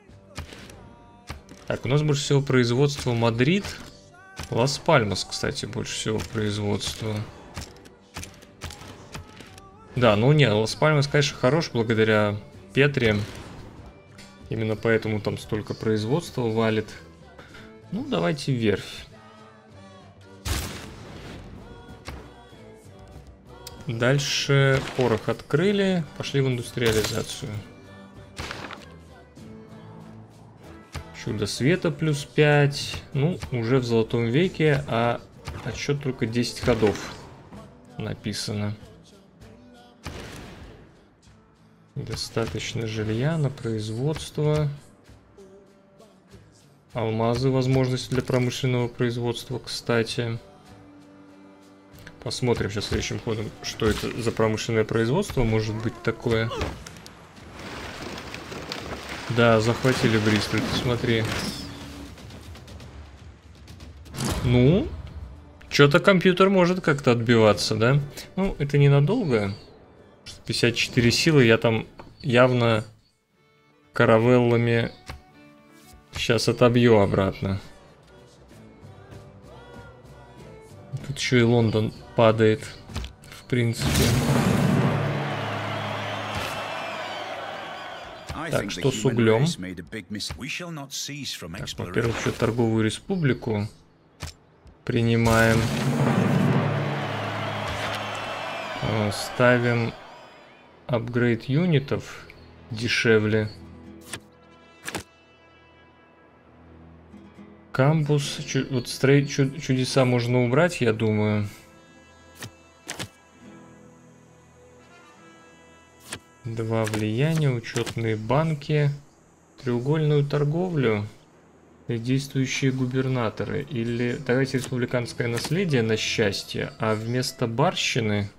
Так, у нас больше всего производства Мадрид. Лас-Пальмас, кстати, больше всего производства. Да, ну не, Лас-Пальмас, конечно, хорош благодаря Петре. Именно поэтому там столько производства валит. Ну, давайте верфь. Дальше порох открыли. Пошли в индустриализацию. Чудо света плюс пять. Ну, уже в золотом веке, а отсчет только десять ходов написано. Достаточно жилья на производство. Алмазы, возможность для промышленного производства, кстати. Посмотрим сейчас следующим ходом, что это за промышленное производство может быть такое. Да, захватили Бристоль, смотри. Ну, что-то компьютер может как-то отбиваться, да? Ну, это ненадолго. пятьдесят четыре силы, я там явно каравеллами сейчас отобью обратно. Тут еще и Лондон падает, в принципе. Так, что с углем? Так, во-первых, еще торговую республику принимаем. Ставим апгрейд юнитов дешевле. Кампус. Вот стрей, чудеса можно убрать, я думаю. Два влияния, учетные банки, треугольную торговлю и действующие губернаторы. Или давайте республиканское наследие на счастье, а вместо барщины...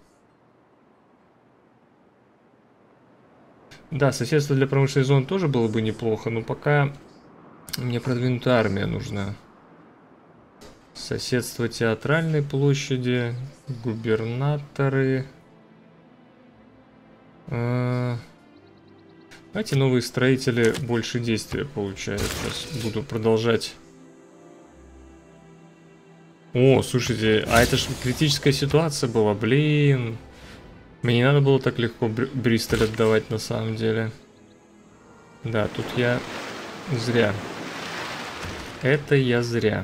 Да, соседство для промышленной зоны тоже было бы неплохо, но пока мне продвинутая армия нужна. Соседство театральной площади, губернаторы... Давайте новые строители больше действия получают. Сейчас буду продолжать. О, слушайте, а это же критическая ситуация была, блин. Мне не надо было так легко Бристоль отдавать на самом деле. Да, тут я зря. Это я зря.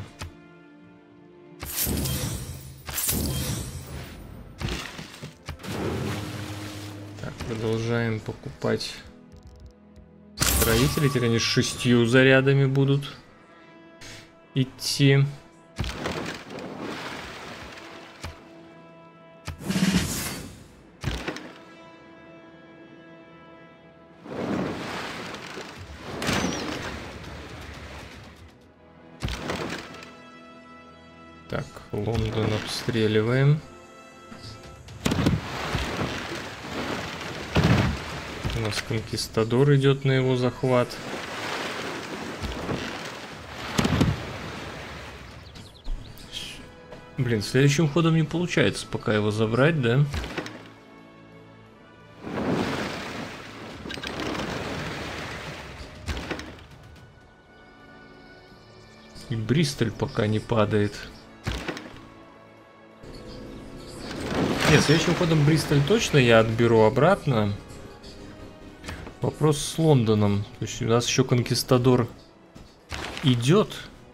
Продолжаем покупать строителей. Теперь они с шестью зарядами будут идти. Так, Лондон обстреливаем. У нас конкистадор идет на его захват. Блин, следующим ходом не получается пока его забрать, да? И Бристоль пока не падает. Нет, следующим ходом Бристоль точно я отберу обратно. Вопрос с Лондоном. То есть у нас еще конкистадор идет.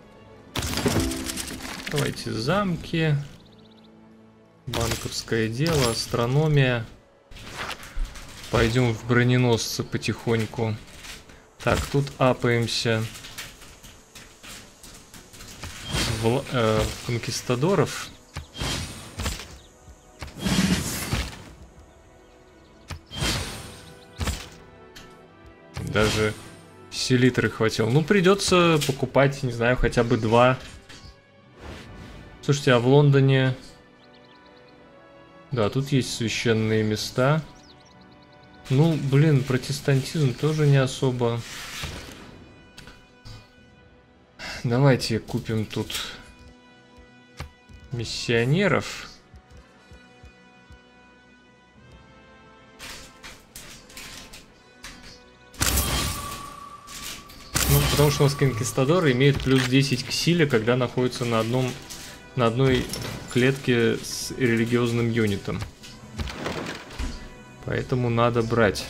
Давайте замки. Банковское дело, астрономия. Пойдем в броненосцы потихоньку. Так, тут апаемся в, э, в конкистадоров. Даже селитры хватило. Ну, придется покупать, не знаю, хотя бы два. Слушайте, а в Лондоне... Да, тут есть священные места. Ну, блин, протестантизм тоже не особо. Давайте купим тут миссионеров. Ну, потому что у нас конкистадоры имеют плюс десять к силе, когда находятся на одном, на одной клетке с религиозным юнитом. Поэтому надо брать.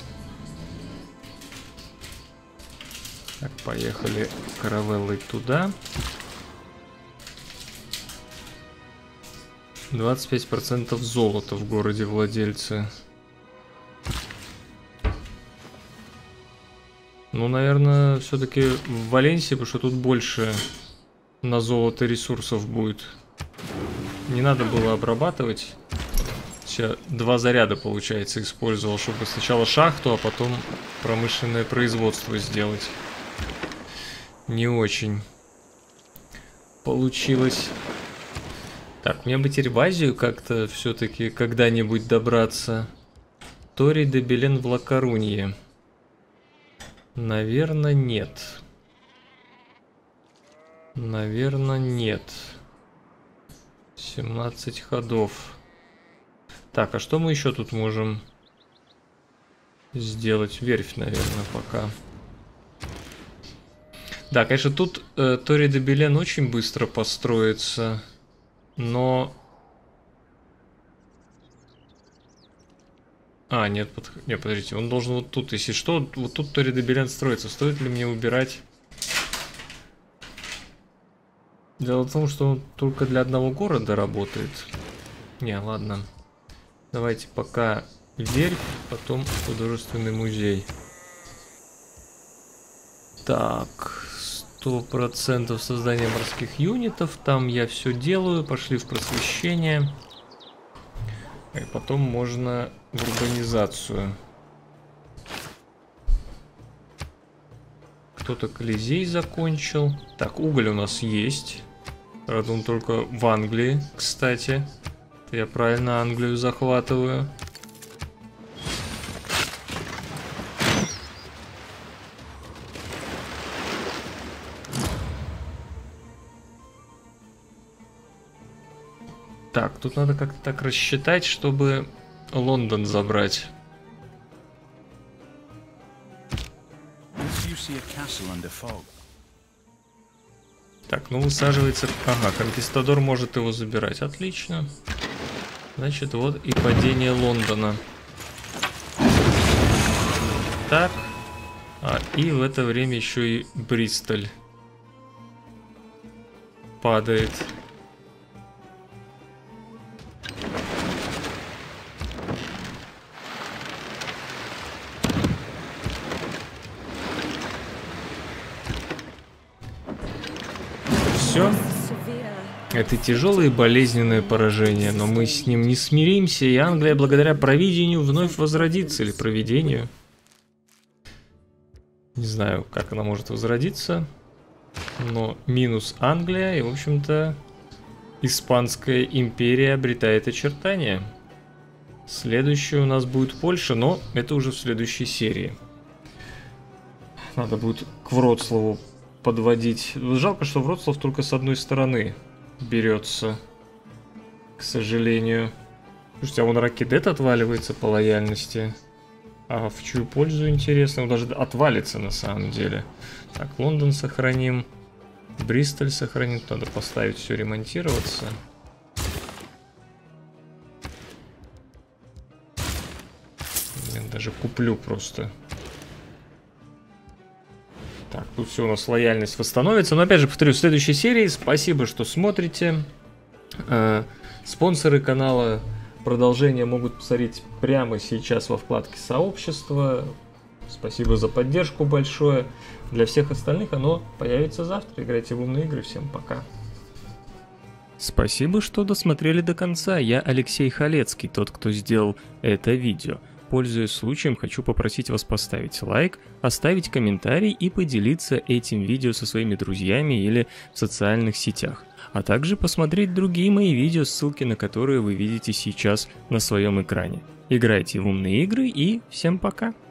Так, поехали каравеллой туда. двадцать пять процентов золота в городе владельцы. Ну, наверное, все-таки в Валенсии, потому что тут больше на золото ресурсов будет. Не надо было обрабатывать. Сейчас два заряда, получается, использовал, чтобы сначала шахту, а потом промышленное производство сделать. Не очень получилось. Так, мне бы теперь в Азию как-то все-таки когда-нибудь добраться. Тори де Белен в Ла-Корунье. Наверное, нет. Наверное, нет. семнадцать ходов. Так, а что мы еще тут можем сделать? Верфь, наверное, пока. Да, конечно, тут э, Тори де Белен очень быстро построится. Но... А, нет, под... нет, подождите, он должен вот тут, если что, вот тут Тори де Белен строится. Стоит ли мне убирать? Дело в том, что он только для одного города работает. Не, ладно. Давайте пока верфь, потом художественный музей. Так, сто процентов создания морских юнитов. Там я все делаю. Пошли в просвещение. И потом можно в урбанизацию. Кто-то Колизей закончил. Так, уголь у нас есть. Правда, он только в Англии, кстати. Я правильно Англию захватываю. Так, тут надо как-то так рассчитать, чтобы Лондон забрать. Так, ну высаживается... Ага, конкистадор может его забирать. Отлично. Значит, вот и падение Лондона. Так. А, и в это время еще и Бристоль падает. Все. Это тяжелое и болезненное поражение, но мы с ним не смиримся, и Англия благодаря провидению вновь возродится, или провидению. Не знаю, как она может возродиться, но минус Англия, и в общем-то Испанская империя обретает очертания. Следующая у нас будет Польша, но это уже в следующей серии. Надо будет к Вроцлаву подводить. Жалко, что Вроцлав только с одной стороны берется, к сожалению. Слушайте, а вон Ракидет отваливается по лояльности. А в чью пользу, интересно? Он даже отвалится на самом деле. Так, Лондон сохраним. Бристоль сохраним. Надо поставить все ремонтироваться. Я даже куплю просто. Так, тут все у нас лояльность восстановится. Но опять же, повторю, в следующей серии. Спасибо, что смотрите. Э, спонсоры канала продолжение могут посмотреть прямо сейчас во вкладке сообщества. Спасибо за поддержку большое. Для всех остальных оно появится завтра. Играйте в умные игры. Всем пока. Спасибо, что досмотрели до конца. Я Алексей Халецкий, тот, кто сделал это видео. Пользуясь случаем, хочу попросить вас поставить лайк, оставить комментарий и поделиться этим видео со своими друзьями или в социальных сетях. А также посмотреть другие мои видео, ссылки на которые вы видите сейчас на своем экране. Играйте в умные игры и всем пока!